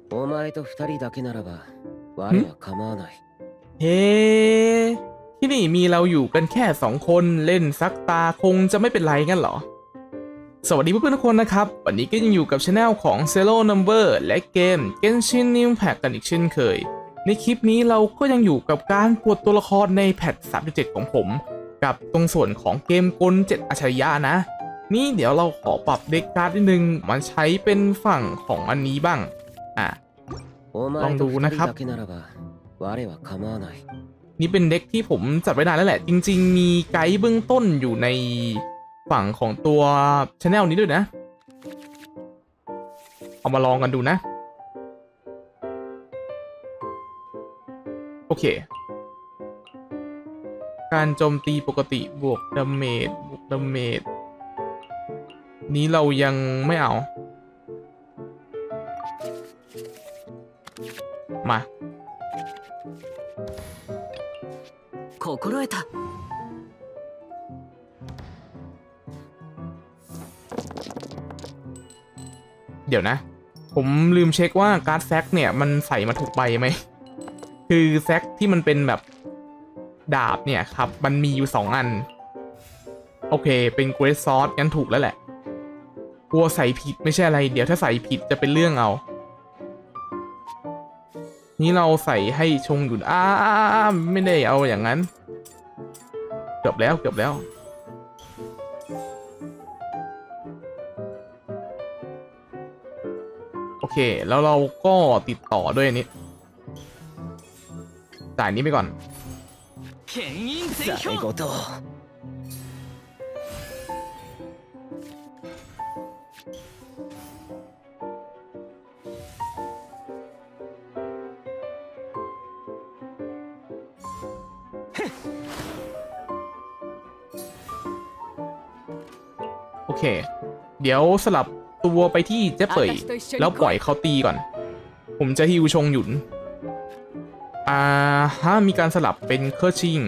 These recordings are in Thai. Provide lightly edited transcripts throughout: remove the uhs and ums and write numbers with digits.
お前と二人だけならば我は構わない。 เฮ้ที่นี่มีเราอยู่กันแค่2 คนเล่นซักตาคงจะไม่เป็นไรงั้นเหรอสวัสดีเพื่อนๆทุกคนนะครับวันนี้ก็ยังอยู่กับช anel ของ Zero Number และเกม Genshin Impact กันอีกเช่นเคยในคลิปนี้เราก็ยังอยู่กับการปลดตัวละครในแพท 3.7 ของผมกับตรงส่วนของเกมกล7 อัจฉริยะนะนี่เดี๋ยวเราขอปรับเด็กการ์ดนิดนึงมันใช้เป็นฝั่งของอันนี้บ้างลองดูนะครับนี่เป็นเด็กที่ผมจัดไว้นานแล้วแหละจริงๆมีไกด์เบื้องต้นอยู่ในฝั่งของตัวช anel นี้ด้วยนะเอามาลองกันดูนะโอเคการโจมตีปกติบวกดาเมจนี้เรายังไม่เอามา心得たเดี๋ยวนะผมลืมเช็คว่าการ์ดแซกเนี่ยมันใส่มาถูกใบไหมคือแซกที่มันเป็นแบบดาบเนี่ยครับมันมีอยู่2 อันโอเคเป็นเกรซซอสงั้นถูกแล้วแหละกลัวใส่ผิดไม่ใช่อะไรเดี๋ยวถ้าใส่ผิดจะเป็นเรื่องเอานี่เราใส่ให้ชงอยู่ไม่ได้เอาอย่างนั้นเกือบแล้วโอเคแล้วเราก็ติดต่อด้วยนี้จ่ายนี้ไปก่อน最後とโอเคเดี๋ยวสลับตัวไปที่เจ๊เป่ยแล้วปล่อยเขาตีก่อนผมจะฮิวชงหยุนมีการสลับเป็นเคอร์ชิง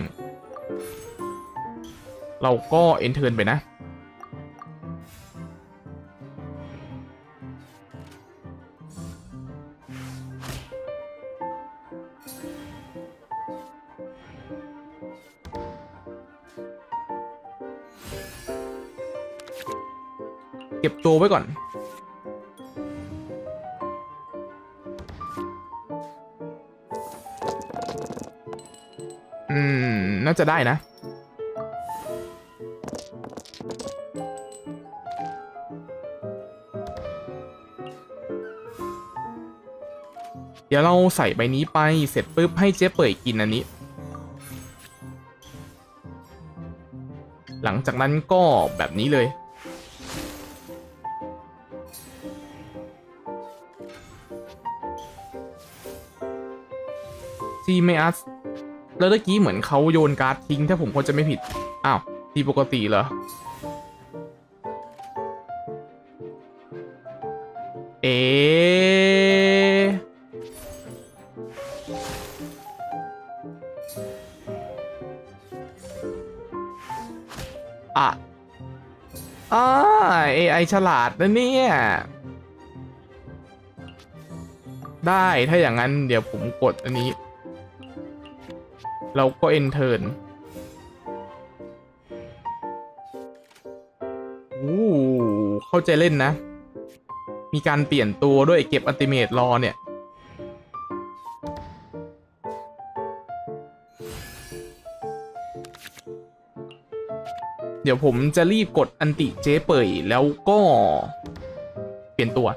เราก็เอนเทิร์นไปนะเก็บตัวไว้ก่อนน่าจะได้นะเดี๋ยวเราใส่ใบนี้ไปเสร็จปุ๊บให้เจ๊เป่ยกินอันนี้หลังจากนั้นก็แบบนี้เลยซีเมอัสแล้วเมื่อกี้เหมือนเขาโยนการ์ดทิ้งถ้าผมเข้าใจไม่ผิดอ้าวตีปกติเหรอAI ฉลาดนะเนี่ยได้ถ้าอย่างนั้นเดี๋ยวผมกดอันนี้เราก็ enter เข้าใจเล่นนะมีการเปลี่ยนตัวด้วยเก็บอัลติเมทรอเนี่ยเดี๋ยวผมจะรีบกดอันติเจ๊เป่ยแล้วก็เปลี่ยนตัว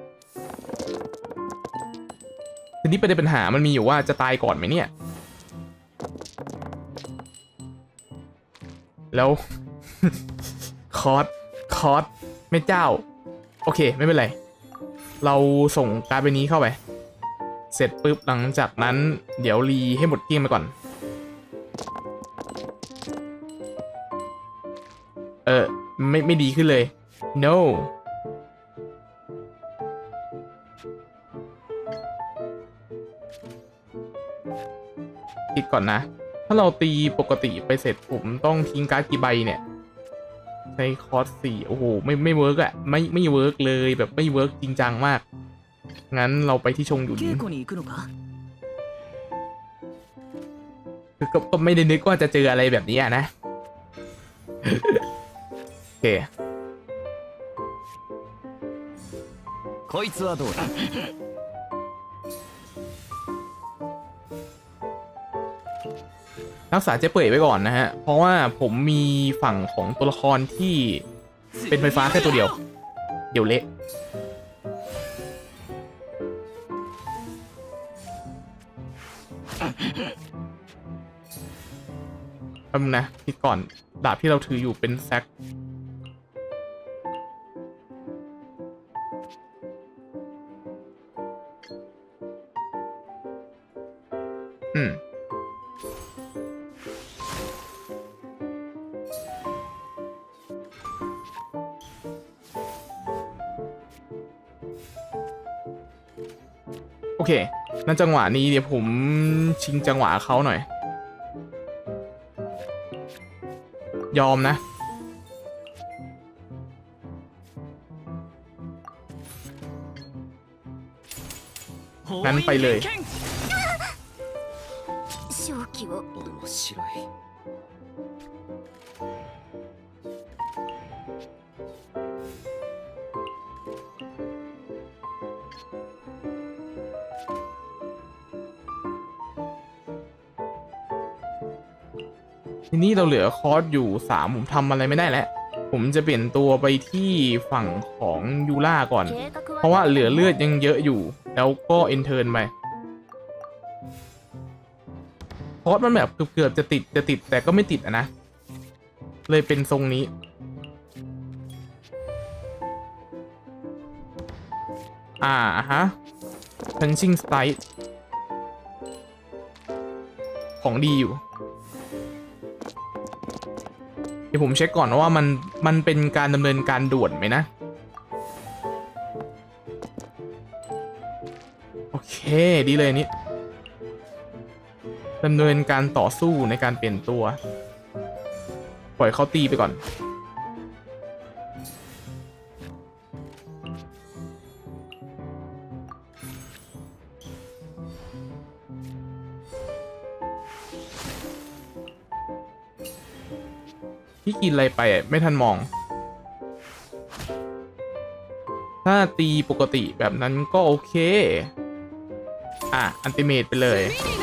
ทีนี้ประเด็นปัญหามันมีอยู่ว่าจะตายก่อนไหมเนี่ยแล้ว คอร์สแม่เจ้าโอเคไม่เป็นไรเราส่งการ์ดใบนี้เข้าไปเสร็จปุ๊บหลังจากนั้นเดี๋ยวรีให้หมดเกลี้ยงไปก่อนไม่ดีขึ้นเลย no คิดก่อนนะถ้าเราตีปกติไปเสร็จผมต้องทิ้งการ์ดกี่ใบเนี่ย ใช้คอร์ส4โอ้โหไม่เวิร์กอะไม่เวิร์กเลยแบบไม่เวิร์กจริงจังมากงั้นเราไปที่ชงหยุนคือก็ไม่ได้นึกว่าจะเจออะไรแบบนี้นะ โอเคこいつはどうだรักษาเจ๊เปื่อยไว้ก่อนนะฮะเพราะว่าผมมีฝั่งของตัวละครที่เป็นไฟฟ้าแค่ตัวเดียวเดี๋ยวเละแป๊บนึงนะคิดก่อนดาบที่เราถืออยู่เป็นแซกโอเคนั่นจังหวะนี้เดี๋ยวผมชิงจังหวะเขาหน่อยยอมนะงั้นไปเลย面白いทีนี้เราเหลือคอร์สอยู่3ผมทำอะไรไม่ได้แล้วผมจะเปลี่ยนตัวไปที่ฝั่งของยูล่าก่อนเพราะว่าเหลือเลือดยังเยอะอยู่แล้วก็เอนเทิร์นไปคอร์สมันแบบเกือบจะติดแต่ก็ไม่ติดอะนะเลยเป็นทรงนี้ฮะPunching Strike ของดีอยู่เดี๋ยวผมเช็คก่อนว่ามันเป็นการดำเนินการด่วนไหมนะโอเคดีเลยนี่ดำเนินการต่อสู้ในการเปลี่ยนตัวปล่อยเขาตีไปก่อนที่กินอะไรไปไม่ทันมองถ้าตีปกติแบบนั้นก็โอเคอันติเมตไปเลย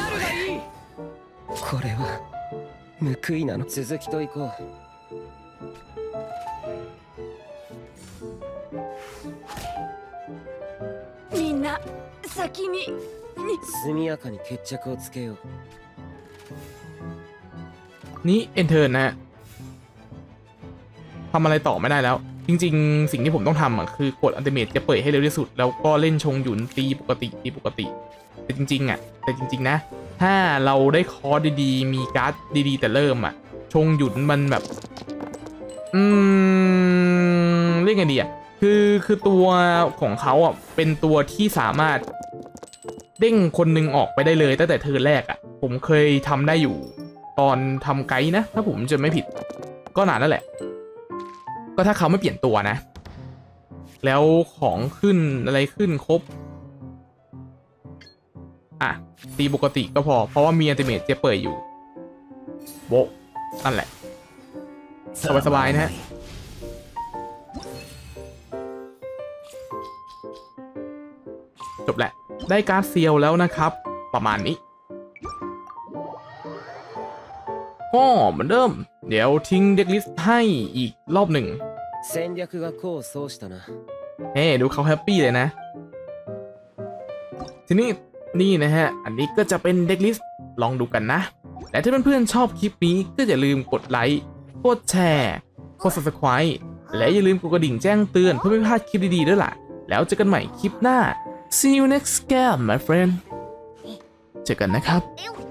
これは報いなの続きと行こうみんな先に速やかに決着をつけようนี่เอนเทอร์นะทำอะไรต่อไม่ได้แล้วจริงๆสิ่งที่ผมต้องทำคือกดอัลติเมทจะเปิดให้เร็วที่สุดแล้วก็เล่นชงหยุนตีปกติแต่จริงๆนะถ้าเราได้คอร์สดีๆมีการ์ดดีๆแต่เริ่มชงหยุนมันแบบเรียกไงดีคือตัวของเขาเป็นตัวที่สามารถเด้งคนหนึ่งออกไปได้เลยตั้งแต่เทิร์นแรกผมเคยทำได้อยู่ตอนทำไกด์นะถ้าผมจะไม่ผิดก็นานแล้วแหละก็ถ้าเขาไม่เปลี่ยนตัวนะแล้วของขึ้นอะไรขึ้นครบตีปกติก็พอเพราะว่ามีอัลติเมทจะเปิดอยู่โบนั่นแหละสบายๆนะฮะจบแหละได้การ์ดเซียลแล้วนะครับประมาณนี้ก็เหมือนเดิมเดี๋ยวทิ้งเด็กลิสต์ให้อีกรอบหนึ่ง戦略が功を奏したなดูเขาแฮปปี้เลยนะทีนี้นี่นะฮะอันนี้ก็จะเป็นเด็กลิสต์ลองดูกันนะและถ้าเพื่อนๆชอบคลิปนี้ก็อย่าลืมกดไลค์กดแชร์กด Subscribe และอย่าลืมกดกระดิ่งแจ้งเตือนเพื่อไม่พลาดคลิปดีๆด้วยล่ะแล้วเจอกันใหม่คลิปหน้า See you next game my friend เจอกันนะครับ